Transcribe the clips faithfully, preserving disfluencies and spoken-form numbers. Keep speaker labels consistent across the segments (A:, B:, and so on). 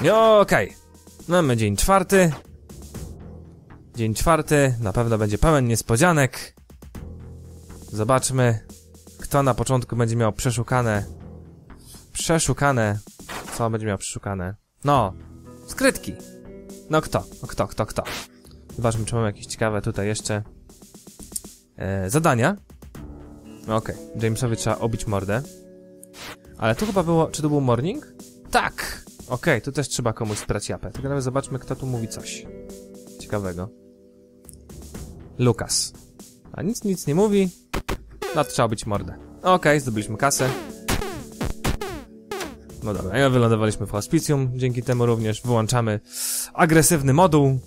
A: Okej. Okay. Mamy dzień czwarty. Dzień czwarty. Na pewno będzie pełen niespodzianek. Zobaczmy, kto na początku będzie miał przeszukane. Przeszukane. Co będzie miał przeszukane? No, skrytki. No kto? No kto, kto, kto? Zobaczmy, czy mamy jakieś ciekawe tutaj jeszcze e, zadania. Okej, okay. Jamesowi trzeba obić mordę. Ale tu chyba było... Czy to był morning? Tak! Okej, okay, tu też trzeba komuś sprać japę. Tylko nawet zobaczmy, kto tu mówi coś ciekawego. Lukas. A nic, nic nie mówi. No to trzeba obić mordę. Okej, okay, zdobyliśmy kasę. No dobra, wylądowaliśmy w hospicjum. Dzięki temu również wyłączamy agresywny moduł.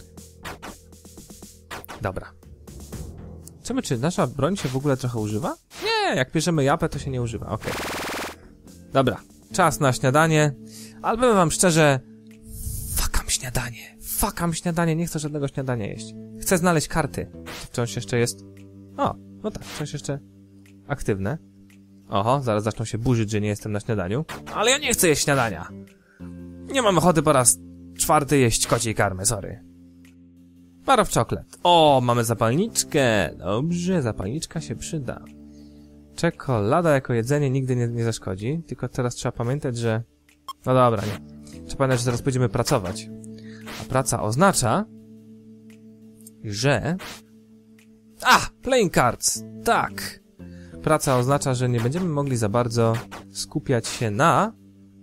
A: Dobra. Zobaczymy, czy nasza broń się w ogóle trochę używa? Nie, jak bierzemy japę, to się nie używa. Okej. Okay. Dobra, czas na śniadanie. Ale powiem wam szczerze, fakam śniadanie. Fakam śniadanie, nie chcę żadnego śniadania jeść. Chcę znaleźć karty. Wciąż jeszcze jest... O, no tak, wciąż jeszcze aktywne. Oho, zaraz zaczną się burzyć, że nie jestem na śniadaniu. Ale ja nie chcę jeść śniadania. Nie mam ochoty po raz czwarty jeść kociej karmy, sorry. Bar of chocolate. O, mamy zapalniczkę. Dobrze, zapalniczka się przyda. Czekolada jako jedzenie nigdy nie, nie zaszkodzi. Tylko teraz trzeba pamiętać, że... No dobra, nie. Trzeba pamiętać, że zaraz będziemy pracować. A praca oznacza... że... A! Playing cards! Tak! Praca oznacza, że nie będziemy mogli za bardzo skupiać się na...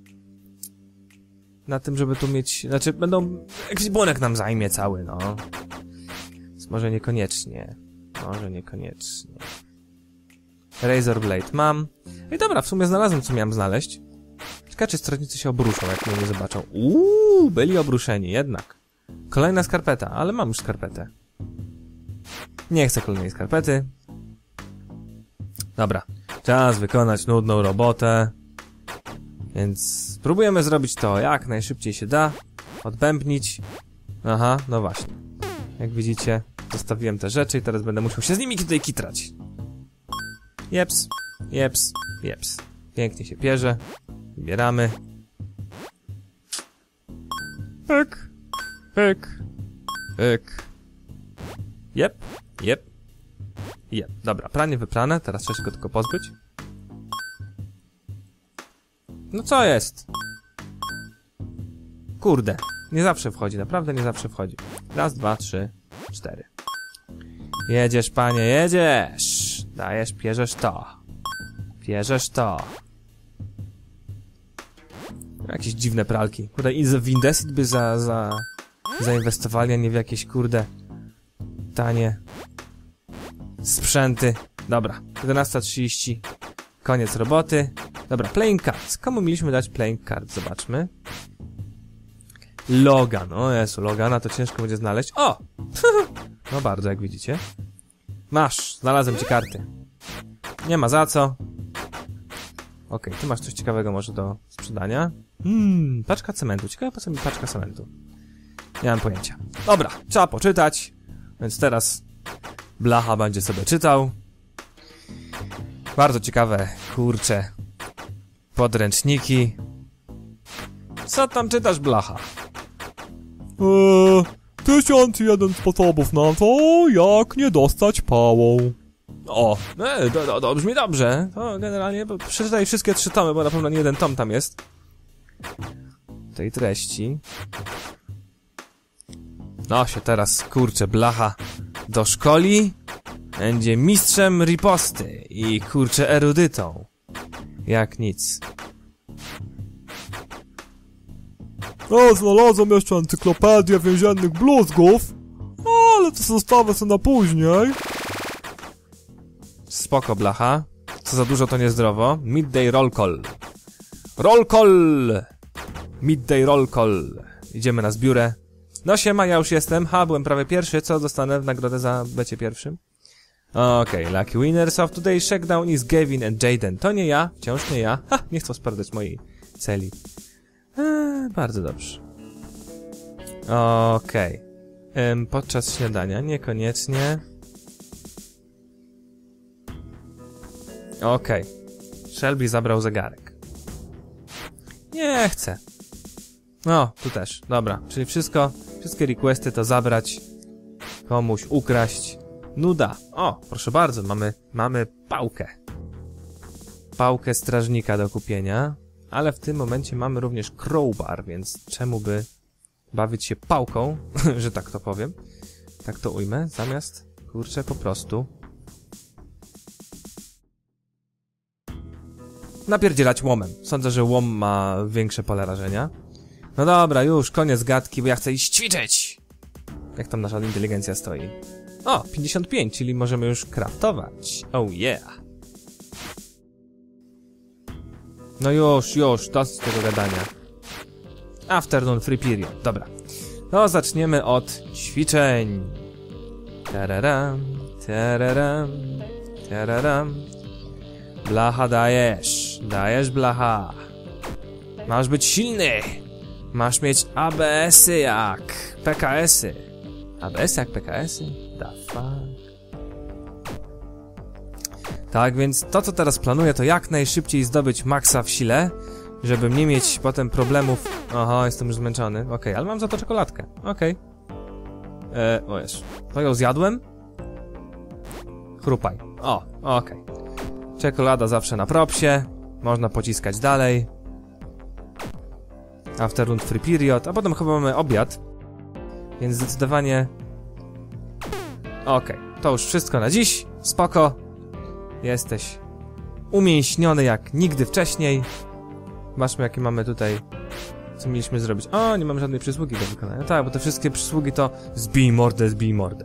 A: na tym, żeby tu mieć... Znaczy, będą... Jakiś błonek nam zajmie cały, no. Więc może niekoniecznie. Może niekoniecznie. Razor Blade mam. I dobra, w sumie znalazłem, co miałem znaleźć. Ciekawe, czy strażnicy się obruszą, jak mnie nie zobaczą. Uuu, byli obruszeni, jednak. Kolejna skarpeta, ale mam już skarpetę. Nie chcę kolejnej skarpety. Dobra, czas wykonać nudną robotę. Więc spróbujemy zrobić to jak najszybciej się da. Odbębnić. Aha, no właśnie. Jak widzicie, zostawiłem te rzeczy i teraz będę musiał się z nimi tutaj kitrać. Jeps, jeps, jeps. Pięknie się pierze. Wybieramy. Pyk, pyk, pyk. Jep, jep, jep. Dobra, pranie wyprane, teraz trzeba się go tylko pozbyć. No co jest? Kurde, nie zawsze wchodzi, naprawdę nie zawsze wchodzi. Raz, dwa, trzy, cztery. Jedziesz, panie, jedziesz! Dajesz, pierzesz to. Pierzesz to. Jakieś dziwne pralki. Kurde, i w Indesit by za, za, zainwestowali, a nie w jakieś, kurde, tanie sprzęty. Dobra, jedenasta trzydzieści. Koniec roboty. Dobra, playing cards. Komu mieliśmy dać playing cards? Zobaczmy. Logan. O Jezu, Logana to ciężko będzie znaleźć. O! No bardzo, jak widzicie. Masz, znalazłem ci karty. Nie ma za co. Okej, okay, ty masz coś ciekawego może do sprzedania. Hmm, paczka cementu. Ciekawe, po co mi paczka cementu? Nie mam pojęcia. Dobra, trzeba poczytać. Więc teraz Blacha będzie sobie czytał. Bardzo ciekawe, kurcze, podręczniki. Co tam czytasz, Blacha?
B: Eee, tysiąc jeden sposobów na to, jak nie dostać pałą.
A: O, e, do, do, do, brzmi dobrze. To generalnie, bo przeczytaj wszystkie trzy tomy, bo na pewno nie jeden tom tam jest. Tej treści. No się teraz, kurczę, Blacha do szkoli. Będzie mistrzem riposty i, kurczę, erudytą. Jak nic.
B: Ja znalazłem jeszcze encyklopedię więziennych bluzgów, ale to zostawię sobie na później.
A: Spoko, Blacha. Co za dużo, to niezdrowo. Midday roll call. Roll call! Midday roll call. Idziemy na zbiórę. No siema, ja już jestem. Ha, byłem prawie pierwszy. Co dostanę w nagrodę za bycie pierwszym? Okej, okay, lucky winners of today's shakedown is Gavin and Jaden. To nie ja, wciąż nie ja. Ha, nie chcę sprawdzać mojej celi. Eee, bardzo dobrze. Okej. Okay. Podczas śniadania, niekoniecznie. Okej. Okay. Shelby zabrał zegarek. Nie chcę. No, tu też. Dobra, czyli wszystko, wszystkie requesty to zabrać, komuś ukraść. Nuda. O, proszę bardzo, mamy, mamy pałkę. Pałkę strażnika do kupienia. Ale w tym momencie mamy również crowbar, więc czemu by bawić się pałką, że tak to powiem. Tak to ujmę, zamiast, kurczę, po prostu napierdzielać łomem. Sądzę, że łom ma większe pole rażenia. No dobra, już, koniec gadki, bo ja chcę iść ćwiczyć. Jak tam nasza inteligencja stoi? O, pięćdziesiąt pięć, czyli możemy już craftować. Oh yeah. No już, już, dosyć tego gadania. Afternoon free period, dobra. No, zaczniemy od ćwiczeń. Tararam, tararam, tararam. Blacha dajesz, dajesz blacha. Masz być silny. Masz mieć A B S-y jak P K S-y. A B S jak P K S-y? Da fuck. Tak, więc to, co teraz planuję, to jak najszybciej zdobyć maksa w sile, żeby nie mieć potem problemów. Oho, jestem już zmęczony. Okej, okay, ale mam za to czekoladkę. Okej. Okay. Eee, o jest. To ją zjadłem? Chrupaj. O, okej. Okay. Czekolada zawsze na propsie. Można pociskać dalej. Afternoon free period. A potem chyba mamy obiad. Więc zdecydowanie... Okej, okay. To już wszystko na dziś. Spoko. Jesteś umięśniony jak nigdy wcześniej. Zobaczmy, jakie mamy tutaj... Co mieliśmy zrobić? O, nie mamy żadnej przysługi do wykonania. Tak, bo te wszystkie przysługi to zbij mordę, zbij mordę.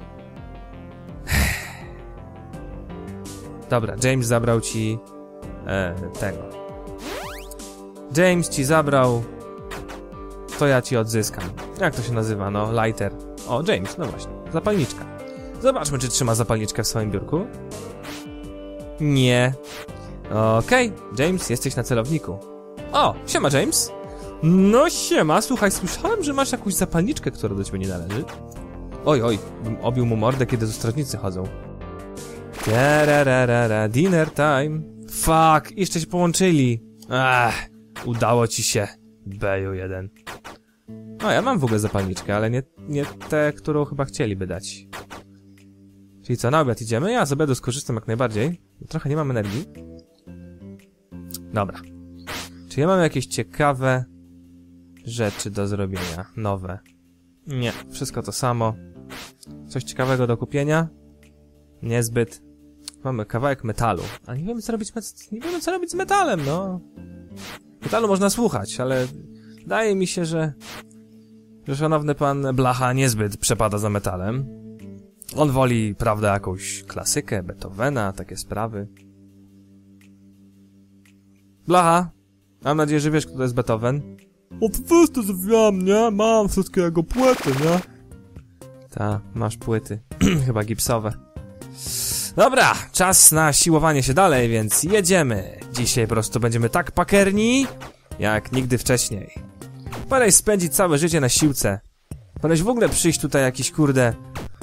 A: Dobra, James zabrał ci... E, tego. James ci zabrał... To ja ci odzyskam. Jak to się nazywa? No, lighter. O, James, no właśnie. Zapalniczka. Zobaczmy, czy trzyma zapalniczkę w swoim biurku. Nie. Okej, okay. James, jesteś na celowniku. O, siema James. No siema, słuchaj, słyszałem, że masz jakąś zapalniczkę, która do ciebie nie należy. Oj, oj, bym obił mu mordę, kiedy tu strażnicy chodzą. Tararara, dinner time. Fuck, jeszcze się połączyli. Ach, udało ci się. Beju jeden. O, ja mam w ogóle zapalniczkę, ale nie, nie tę, którą chyba chcieliby dać. Czyli co, na obiad idziemy? Ja z obiadu skorzystam jak najbardziej. Trochę nie mam energii. Dobra. Czy ja mam jakieś ciekawe rzeczy do zrobienia? Nowe. Nie, wszystko to samo. Coś ciekawego do kupienia? Niezbyt. Mamy kawałek metalu. A nie wiemy co robić, nie wiemy co robić z metalem, no. Metalu można słuchać, ale wydaje mi się, że że szanowny pan Blacha niezbyt przepada za metalem. On woli, prawda, jakąś klasykę, Beethovena, takie sprawy. Blacha, mam nadzieję, że wiesz, kto to jest Beethoven.
B: Oczywiście, że wiem, nie? Mam wszystkie jego płyty, nie?
A: Ta, masz płyty. Chyba gipsowe. Dobra, czas na siłowanie się dalej, więc jedziemy. Dzisiaj po prostu będziemy tak pakerni, jak nigdy wcześniej. Pora spędzić całe życie na siłce. Pora w ogóle przyjść tutaj jakiś, kurde...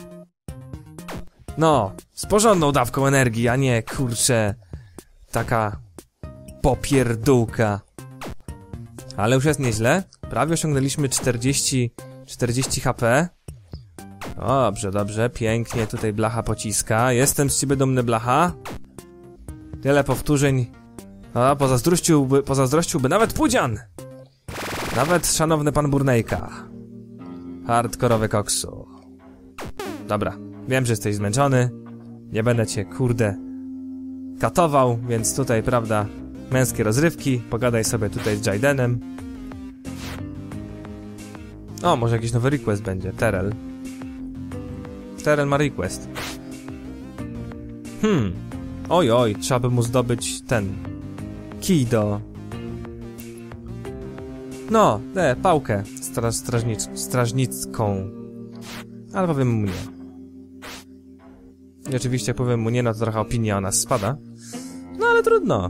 A: No, z porządną dawką energii, a nie, kurczę, taka popierdółka. Ale już jest nieźle. Prawie osiągnęliśmy czterdzieści, czterdzieści H P. Dobrze, dobrze, pięknie tutaj Blacha pociska. Jestem z ciebie dumny, Blacha. Tyle powtórzeń. A, pozazdrościłby, pozazdrościłby nawet Pudzian. Nawet szanowny pan Burnejka. Hardkorowy koksu. Dobra, wiem, że jesteś zmęczony. Nie będę cię, kurde, katował, więc tutaj, prawda, męskie rozrywki. Pogadaj sobie tutaj z Jaidenem. O, może jakiś nowy request będzie. Terrell. Terrell ma request. Hmm. Oj, oj, trzeba by mu zdobyć ten kij do... No, tę pałkę stra strażnicz strażnicką. Ale powiem mu nie. I oczywiście jak powiem mu nie, no to trochę opinia o nas spada. No ale trudno.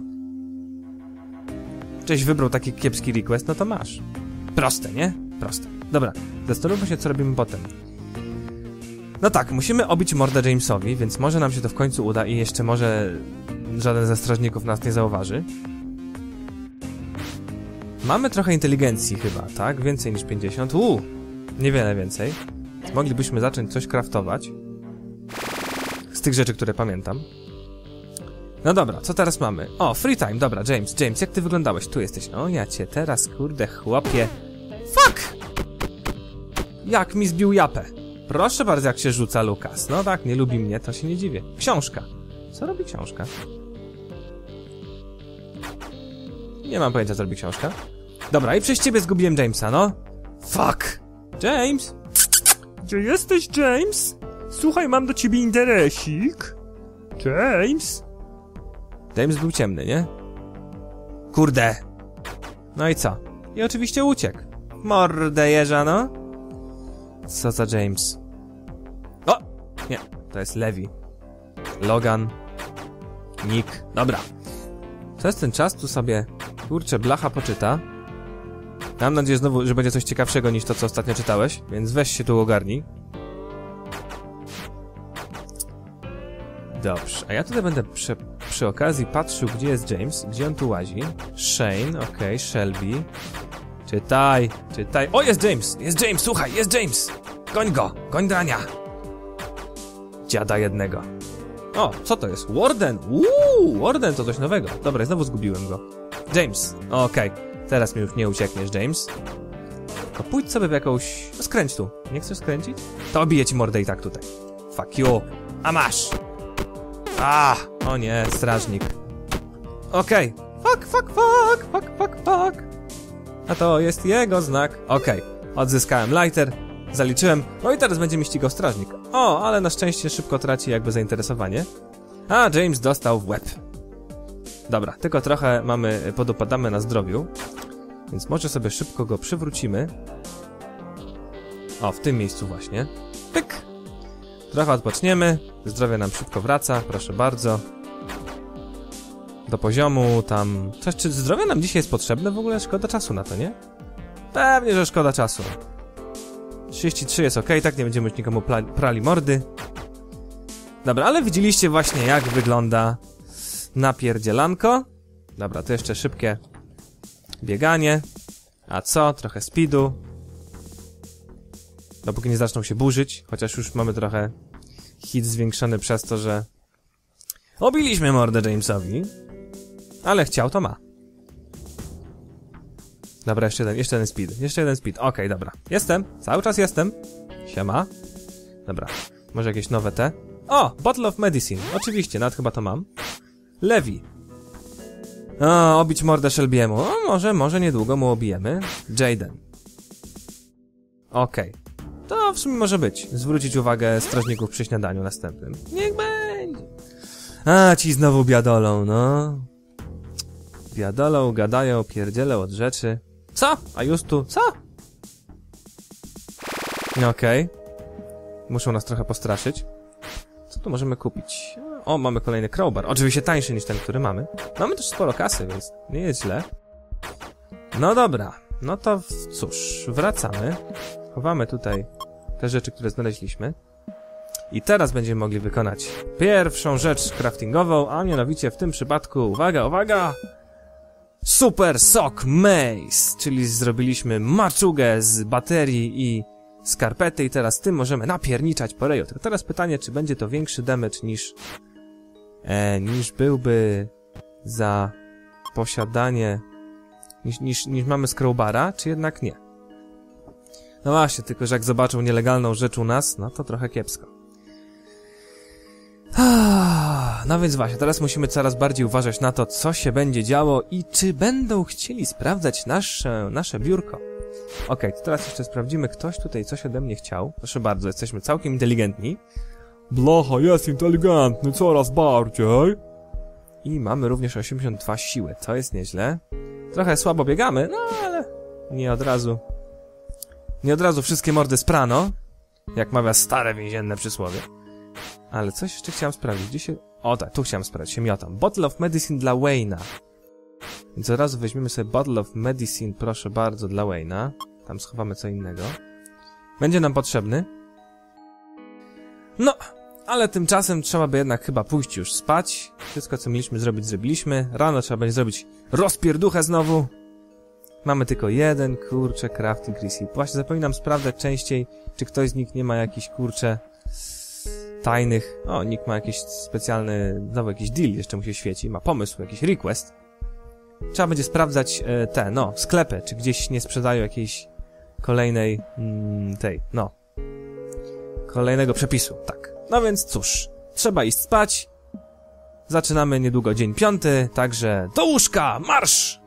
A: Cześć, wybrał taki kiepski request, no to masz. Proste, nie? Proste. Dobra, zastanówmy się, co robimy potem. No tak, musimy obić mordę Jamesowi, więc może nam się to w końcu uda i jeszcze może żaden ze strażników nas nie zauważy. Mamy trochę inteligencji chyba, tak? Więcej niż pięćdziesiąt. Uuu, niewiele więcej. Moglibyśmy zacząć coś craftować. Z tych rzeczy, które pamiętam. No dobra, co teraz mamy? O, free time, dobra, James, James, jak ty wyglądałeś? Tu jesteś. O, ja cię teraz, kurde, chłopie. Fuck! Jak mi zbił japę. Proszę bardzo, jak się rzuca Lukas. No tak, nie lubi mnie, to się nie dziwię. Książka. Co robi książka? Nie mam pojęcia, co robi książka. Dobra, i przez ciebie zgubiłem Jamesa, no. Fuck! James?
B: Gdzie jesteś, James? Słuchaj, mam do ciebie interesik. James?
A: James był ciemny, nie? Kurde! No i co? I oczywiście uciekł. Mordę jeża, no. Co za James? O! Nie, to jest Levi. Logan. Nick. Dobra. Przez ten czas tu sobie, kurczę, blacha poczyta. Mam nadzieję znowu, że będzie coś ciekawszego niż to, co ostatnio czytałeś, więc weź się tu ogarnij. Dobrze, a ja tutaj będę przy, przy okazji patrzył, gdzie jest James, gdzie on tu łazi. Shane, okej, okay, Shelby. Czytaj, czytaj. O, jest James, jest James, słuchaj, jest James. Goń go, goń drania. Dziada jednego. O, co to jest? Warden! Uuu, Warden to coś nowego. Dobra, znowu zgubiłem go. James, okej. Okay. Teraz mi już nie uciekniesz, James. Tylko pójdź sobie w jakąś... No, skręć tu. Nie chcesz skręcić? To obiję ci mordę i tak tutaj. Fuck you. A masz! A, o nie, strażnik. Okej. Okay. Fuck, fuck, fuck, fuck, fuck, fuck. A to jest jego znak. Okej. Okay. Odzyskałem lighter. Zaliczyłem. No i teraz będzie mi ścigał strażnik. O, ale na szczęście szybko traci jakby zainteresowanie. A James dostał w łeb. Dobra, tylko trochę mamy, podupadamy na zdrowiu. Więc może sobie szybko go przywrócimy. O, w tym miejscu właśnie. Pyk! Trochę odpoczniemy. Zdrowie nam szybko wraca, proszę bardzo. Do poziomu tam... Coś, czy zdrowie nam dzisiaj jest potrzebne w ogóle? Szkoda czasu na to, nie? Pewnie, że szkoda czasu. trzydzieści trzy jest ok, tak nie będziemy już nikomu prali mordy. Dobra, ale widzieliście właśnie, jak wygląda napierdzielanko. Dobra, to jeszcze szybkie bieganie. A co? Trochę speedu. Dopóki nie zaczną się burzyć, chociaż już mamy trochę hit zwiększony przez to, że obiliśmy mordę Jamesowi. Ale chciał, to ma. Dobra, jeszcze jeden, jeszcze jeden speed, jeszcze jeden speed. Okej, okay, dobra. Jestem, cały czas jestem. Siema. Dobra, może jakieś nowe te. O, Bottle of Medicine, oczywiście, nawet chyba to mam. Levi. O, obić mordę Shelby'emu. O, może, może niedługo mu obijemy. Jaden. Okej. Okay. To w sumie może być. Zwrócić uwagę strażników przy śniadaniu następnym. Niech będzie. A, ci znowu biadolą, no. Biadolą, gadają, pierdzielę od rzeczy. Co? A już tu? Co? Okej. Okay. Muszą nas trochę postraszyć. Co tu możemy kupić? O, mamy kolejny crowbar. Oczywiście tańszy niż ten, który mamy. Mamy też sporo kasy, więc nie jest źle. No dobra. No to cóż, wracamy. Chowamy tutaj te rzeczy, które znaleźliśmy. I teraz będziemy mogli wykonać pierwszą rzecz craftingową, a mianowicie w tym przypadku, uwaga, uwaga! Super Sock Mace, czyli zrobiliśmy maczugę z baterii i skarpety i teraz tym możemy napierniczać po reju. Teraz pytanie, czy będzie to większy damage niż e, niż byłby za posiadanie niż, niż, niż mamy z crowbara, czy jednak nie? No właśnie, tylko że jak zobaczą nielegalną rzecz u nas, no to trochę kiepsko. No więc właśnie, teraz musimy coraz bardziej uważać na to, co się będzie działo i czy będą chcieli sprawdzać nasze, nasze biurko. Okej, okay, to teraz jeszcze sprawdzimy, ktoś tutaj coś ode mnie chciał. Proszę bardzo, jesteśmy całkiem inteligentni.
B: Blacha jest inteligentny, coraz bardziej.
A: I mamy również osiemdziesiąt dwa siły, to jest nieźle. Trochę słabo biegamy, no ale nie od razu. Nie od razu wszystkie mordy sprano, jak mawia stare więzienne przysłowie. Ale coś jeszcze chciałem sprawdzić, gdzie się... O tak, tu chciałem sprawdzić, się miotam. Bottle of Medicine dla Wayne'a. Więc od razu weźmiemy sobie Bottle of Medicine, proszę bardzo, dla Wayne'a. Tam schowamy co innego. Będzie nam potrzebny. No, ale tymczasem trzeba by jednak chyba pójść już spać. Wszystko, co mieliśmy zrobić, zrobiliśmy. Rano trzeba będzie zrobić rozpierduchę znowu. Mamy tylko jeden, kurczę, crafting recipe. Właśnie zapominam sprawdzać częściej, czy ktoś z nich nie ma jakichś, kurczę, tajnych... O, nikt ma jakiś specjalny, znowu jakiś deal jeszcze mu się świeci, ma pomysł, jakiś request. Trzeba będzie sprawdzać e, te, no, sklepy, czy gdzieś nie sprzedają jakiejś kolejnej, mm, tej, no, kolejnego przepisu, tak. No więc cóż, trzeba iść spać. Zaczynamy niedługo dzień piąty, także do łóżka, marsz!